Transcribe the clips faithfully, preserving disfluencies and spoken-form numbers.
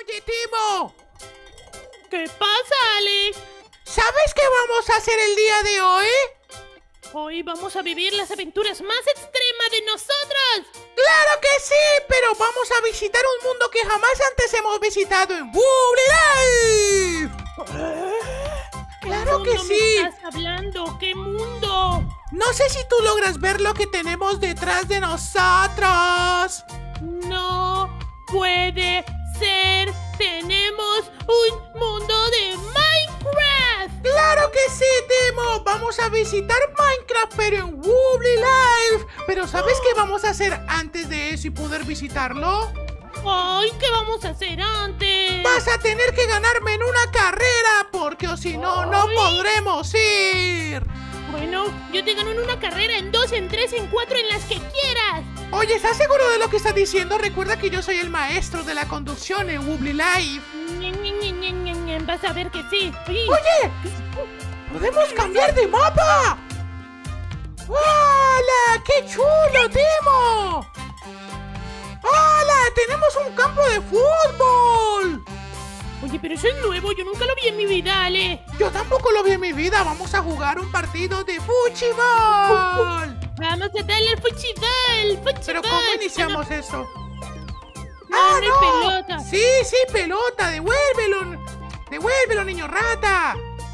Oye, Timo. ¿Qué pasa, Alex? ¿Sabes qué vamos a hacer el día de hoy? Hoy vamos a vivir las aventuras más extremas de nosotros. ¡Claro que sí! Pero vamos a visitar un mundo que jamás antes hemos visitado en Wooly Life. ¡Claro que sí! ¿Qué mundo me estás hablando? ¿Qué mundo? No sé si tú logras ver lo que tenemos detrás de nosotros. No puede ser. Tenemos un mundo de Minecraft. ¡Claro que sí, Timo! Vamos a visitar Minecraft, pero en Wooly Life. Pero ¿sabes qué vamos a hacer antes de eso y poder visitarlo? Ay, ¿qué vamos a hacer antes? Vas a tener que ganarme en una carrera, porque o si no, no podremos ir. Bueno, yo te gano en una carrera, en dos, en tres, en cuatro, en las que quieras. Oye, ¿estás seguro de lo que estás diciendo? Recuerda que yo soy el maestro de la conducción en Wooly Life. Ñe, Ñe, Ñe, Ñe, Ñe, Ñe. Vas a ver que sí. Oye, ¡Oye! ¡Podemos cambiar de mapa! ¡Hola! ¡Qué chulo, Timo! ¡Hola! ¡Tenemos un campo de fútbol! Oye, pero eso es nuevo, yo nunca lo vi en mi vida, Ale. Yo tampoco lo vi en mi vida. Vamos a jugar un partido de fuchibol. Vamos a darle al fuchibol, fuchibol. ¿Pero cómo iniciamos eso? No, ¡Ah, no hay no! pelota. Sí, sí, pelota. Devuélvelo. Devuélvelo, niño rata.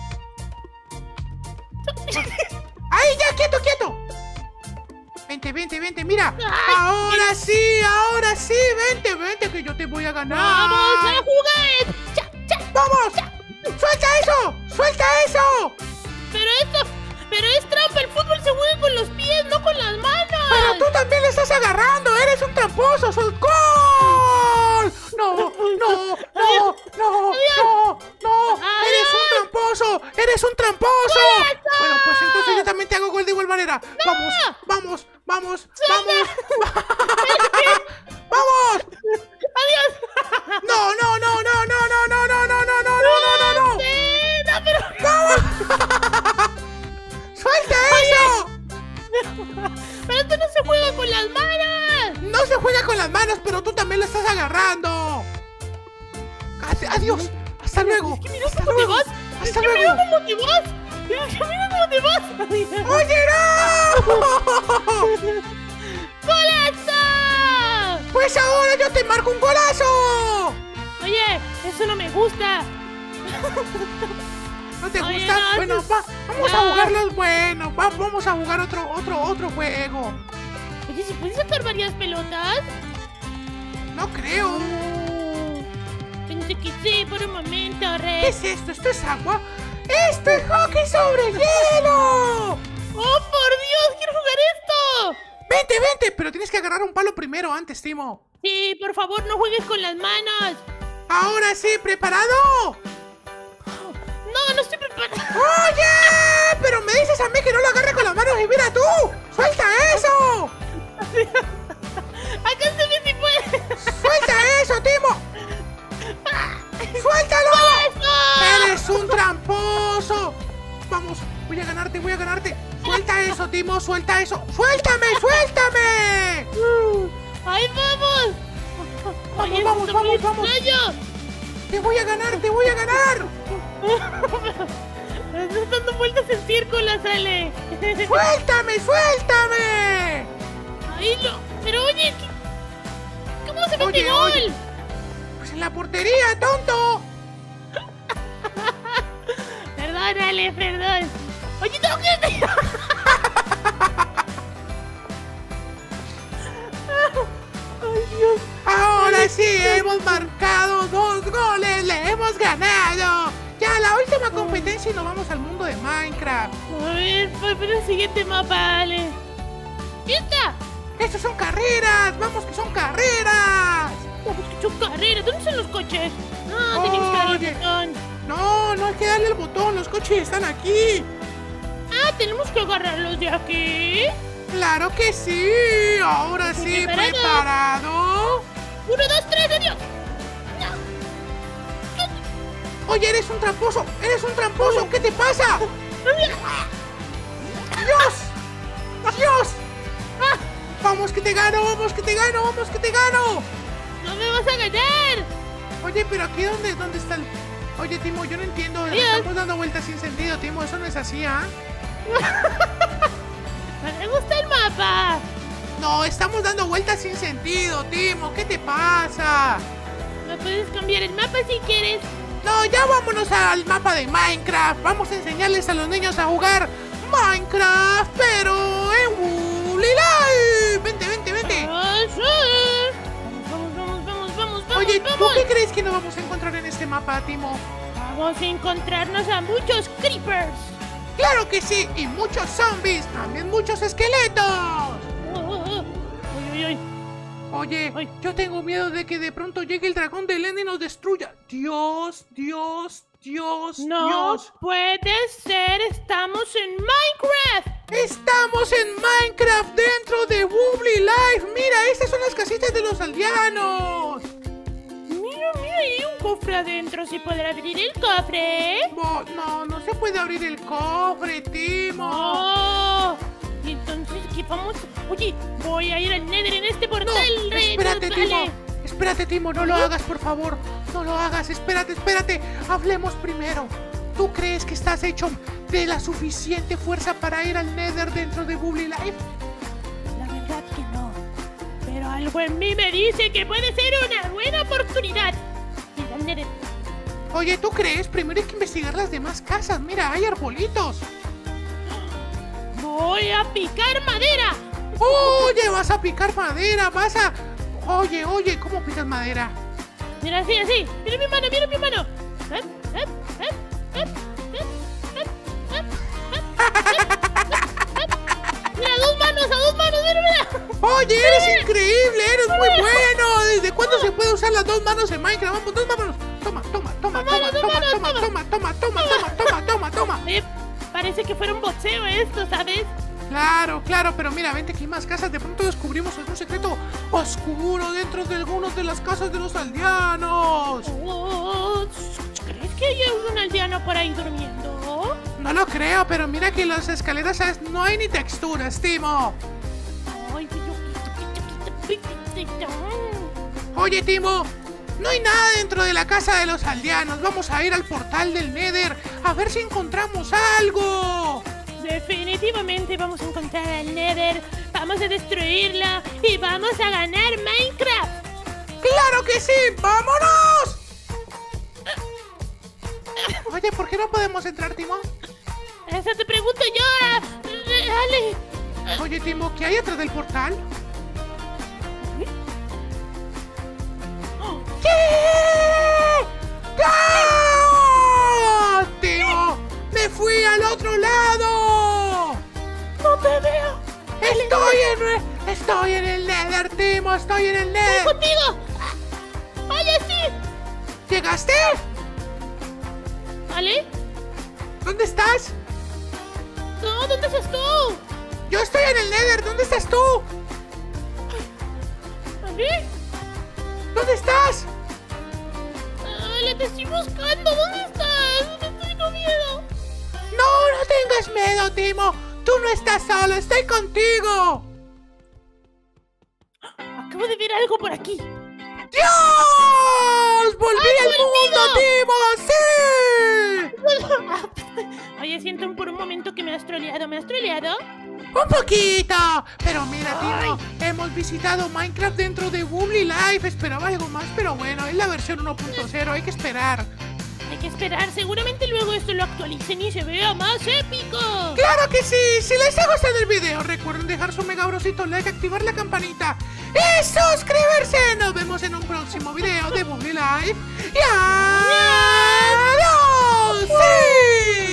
¡Ay, ya! ¡Quieto, quieto! Vente, vente, vente, mira. Ay, Ahora sí, ahora sí. Vente, vente, que yo te voy a ganar. ¡Vamos a jugar! ¡Ya, ya! ¡Vamos! ya! ¡Suelta eso! ¡Suelta eso! Pero esto, pero es trampa, el fútbol se juega con los pies, no con las manos. ¡Pero tú también le estás agarrando! ¡Eres un tramposo! ¡Sol gol! ¡No, no, no, no, no, no! ¡Eres un tramposo! ¡Eres un tramposo! Bueno, pues entonces yo también te hago gol de igual manera. ¡Vamos, vamos, vamos, vamos! ¡Vamos! ¡Adiós! ¡No, no, no, no, no, no, no, no, no, no, no, no, no, no! Sí, no, pero... ¡Vamos! ¡Suelta eso! Pero esto no se juega con las manos. No se juega con las manos, pero tú también lo estás agarrando. Adiós. Hasta luego. Es que mira Hasta cómo te luego. vas. Hasta Es que luego. mira cómo te vas. Mira, mira cómo te vas. ¡Oye, no! ¡Golazo! Pues ahora yo te marco un golazo. Oye, eso no me gusta. ¿No te Oye, gusta? no, Bueno, eso- va, vamos no. a jugar los buenos. Va, vamos a jugar otro, otro, otro juego. Oye, ¿se pueden sacar varias pelotas? No creo. Oh, pensé que sí, por un momento, ¿Qué Red. es esto? ¿Esto es agua? ¡Esto es hockey sobre hielo! ¡Oh, por Dios! ¡Quiero jugar esto! Vente, vente, pero tienes que agarrar un palo primero antes, Timo. Sí, por favor, no juegues con las manos. Ahora sí, ¿preparado? No, no estoy preparada. ¡Oye! Pero me dices a mí que no lo agarre con las manos y mira tú. ¡Suelta eso! Acá se ve si puede. ¡Suelta eso, Timo! ¡Suéltalo! ¡Eso! ¡Eres un tramposo! Vamos, voy a ganarte, voy a ganarte. Suelta eso, Timo, suelta eso. ¡Suéltame, suéltame! ¡Ahí vamos! Vamos, Oye, vamos, está muy vamos, vamos. extraño. ¡Te voy a ganar, te voy a ganar! Estás dando vueltas en círculo, Ale. ¡Suéltame, suéltame! Ahí lo... Pero oye, ¿qué- ¿cómo se mete Oye, gol? oye. Pues en la portería, tonto. Perdón, Ale, perdón. Oye, tengo que... Ay, Dios. Ahora sí, hemos marcado dos goles, le hemos ganado. Ya, la última competencia y nos vamos al mundo de Minecraft. A ver, pues para el siguiente mapa, Ale. ¡Fiesta! ¡Estos son carreras! ¡Vamos que son carreras! Vamos, que son carreras. ¿Dónde son los coches? Ah, tenemos que darle Oye. el botón. No, no hay que darle el botón, los coches están aquí. Ah, tenemos que agarrarlos de aquí. ¡Claro que sí! Ahora sí, Preparado. preparado. Uno, dos, tres, adiós. Oye, eres un tramposo, eres un tramposo, ¿qué te pasa? ¡Dios! ¡Dios! Ah, ¡Vamos que te gano, vamos que te gano, vamos que te gano! ¡no me vas a ganar! Oye, pero aquí dónde, dónde está el... Oye, Timo, yo no entiendo. Estamos dando vueltas sin sentido, Timo. Eso no es así, ¿ah? ¿eh? Me gusta el mapa. No, estamos dando vueltas sin sentido, Timo. ¿Qué te pasa? ¿Me puedes cambiar el mapa si quieres? No, ya vámonos al mapa de Minecraft. Vamos a enseñarles a los niños a jugar Minecraft, pero en Woolly Life. Vente, vente, vente. Ah, sí. Vamos, vamos, vamos, vamos, vamos. Oye, vamos. ¿tú qué crees que nos vamos a encontrar en este mapa, Timo? Vamos a encontrarnos a muchos creepers. ¡Claro que sí! Y muchos zombies, también muchos esqueletos. Oh, oh, oh. Uy, uy, uy. Oye, Ay. yo tengo miedo de que de pronto llegue el dragón del Ender y nos destruya. Dios, Dios, Dios, No Dios. puede ser, estamos en Minecraft. Estamos en Minecraft dentro de Woolly Life. Mira, estas son las casitas de los aldeanos. Mira, mira, hay un cofre adentro. ¿Se podrá abrir el cofre? Bo- no, no se puede abrir el cofre, Timo. Oh, entonces, ¿qué vamos? Oye, voy a ir al Nether en este portal. No, re- espérate, vale. Timo. Espérate, Timo, no lo hagas, por favor. No lo hagas, espérate, espérate. Hablemos primero. ¿Tú crees que estás hecho de la suficiente fuerza para ir al Nether dentro de Woolly Life? La verdad que no. Pero algo en mí me dice que puede ser una buena oportunidad. Ir al Nether. Oye, ¿tú crees? Primero hay que investigar las demás casas. Mira, hay arbolitos. Voy a picar madera. Oye, vas a picar madera, vas a... Oye, oye, ¿cómo picas madera? Mira, así, así. Mira mi mano, mira mi mano. ¿Eh? ¿Eh? ¿Eh? ¿Eh? ¿Eh? ¿Eh? ¿Eh? Mira, a dos manos, a dos manos, mira, mira. Oye, eres increíble, eres muy bueno. ¿Desde cuándo se puede usar las dos manos en Minecraft? Vamos, dos manos. Toma, toma, toma, toma, Dos toma, manos, toma, toma, toma, toma, toma, toma, toma, toma. Eh, parece que fuera un boxeo esto, ¿sabes? Claro, claro, pero mira, vente aquí hay más casas. De pronto descubrimos algún secreto oscuro dentro de algunas de las casas de los aldeanos. Oh, ¿crees que hay un aldeano por ahí durmiendo? No lo creo, pero mira que las escaleras ¿sabes? No hay ni texturas, Timo. Ay, Oye, Timo, no hay nada dentro de la casa de los aldeanos. Vamos a ir al portal del Nether a ver si encontramos algo. definitivamente vamos a encontrar al Nether, vamos a destruirla y vamos a ganar Minecraft. ¡Claro que sí! ¡Vámonos! Oye, ¿por qué no podemos entrar, Timo? Eso te pregunto yo. ah, Dale. Oye, Timo, ¿qué hay atrás del portal? ¿Qué? ¡Ah! ¡Timo! ¡Me fui al otro lado! No te veo. ¡Estoy en, estoy en el Nether, Timo! ¡Estoy en el ¡Estoy Nether! contigo! ¡Oye, sí! ¿Llegaste? ¿Vale? ¿Dónde estás? No, ¿dónde estás tú? Yo estoy en el Nether. ¿Dónde estás tú? ¿Vale? ¿Dónde estás? Dale, te estoy buscando. ¿Dónde estás? Te tengo miedo. No, no tengas miedo, Timo. Tú no estás solo. Estoy contigo. Acabo de ver algo por aquí. ¡Dios! ¡Volví ¡Ay, al mundo, Timo! ¡Sí! Oye, siento por un momento que me has troleado. ¿Me has troleado? ¡Un poquito! Pero mira, Timo, hemos visitado Minecraft dentro de Woolly Life. Esperaba algo más, pero bueno, es la versión uno punto cero. Hay que esperar. Hay que esperar. Seguramente luego esto lo actualicen y se vea más épico. ¡Claro que sí! Si les ha gustado el video, recuerden dejar su mega brosito like, activar la campanita y suscribirse. Nos vemos en un próximo video de Woolly Life. ¡Y adiós! ¡Sí!